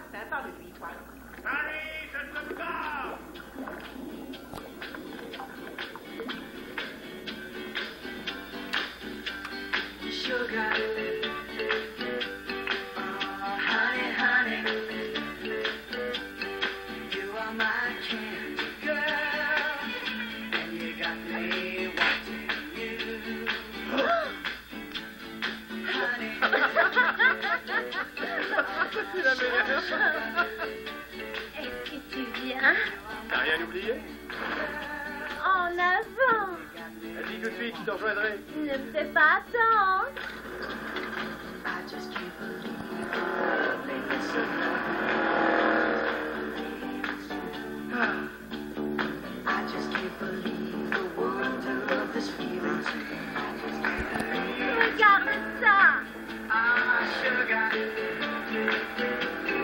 Martin, parle-lui, toi. Harry, je ne peux pas. Sugar, oh honey, honey, you are my candy girl, and you got me wanting you, honey. C'est la meilleure. Est-ce que tu viens? T'as rien oublié? En avant! Dis tout de suite, je te rejoindrai. Ne me fais pas attendre! I just can't believe the things I just can't believe the wonder of this feeling. Regarde ça! Ah, sugar.